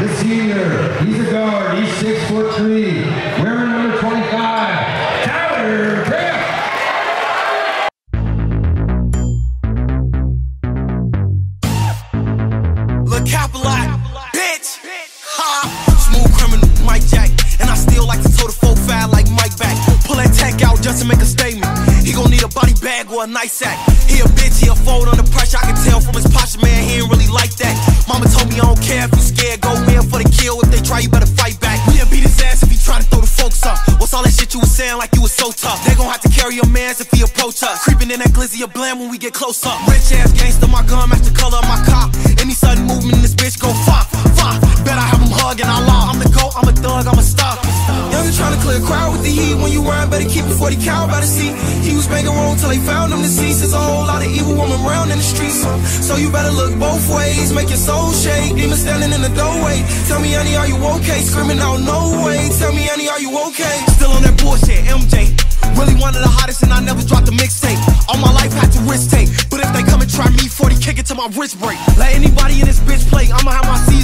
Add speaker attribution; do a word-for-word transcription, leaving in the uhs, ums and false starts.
Speaker 1: the senior. He's a guard. He's six foot three. Wearing number twenty-five. Tyler Kraft.
Speaker 2: Look, Capilot, bitch. Ha. Smooth criminal, Mike Jack. And I still like to toe the four five like Mike back. Pull that tech out just to make a statement. He gon' need a body bag or a nice sack. He a bitch, he a fold under pressure. I can tell from his posture, man, he ain't really like that. Mama told me I don't care if you scared. Go in for the kill. If they try, you better fight back. We'll beat his ass if he try to throw the folks up. What's all that shit you was saying like you was so tough? They gon' have to carry your mans if he approach us. Creeping in that glizzy of blam when we get close up. Rich ass gangster, my gun match the color of my cop. Any sudden movement in this bitch go fop, fop. Bet I have him hugging our law. I'm the GOAT, I'm a thug, I'm a star. Youngin' tryna clear a crowd with the heat. When you run, better keep it forty cal by the seat. He was banging wrong till they found him deceased. There's a whole lot of evil woman around in the streets, so you better look both ways. Make your soul shake. Demon standing in the doorway. Tell me, Annie, are you okay? Screaming out, no way. Tell me, Annie, are you okay? Still on that bullshit, M J. Really one of the hottest and I never dropped a mixtape. All my life had to risk take. But if they come and try me, forty kick it till my wrist break. Let anybody in this bitch play, I'ma have my season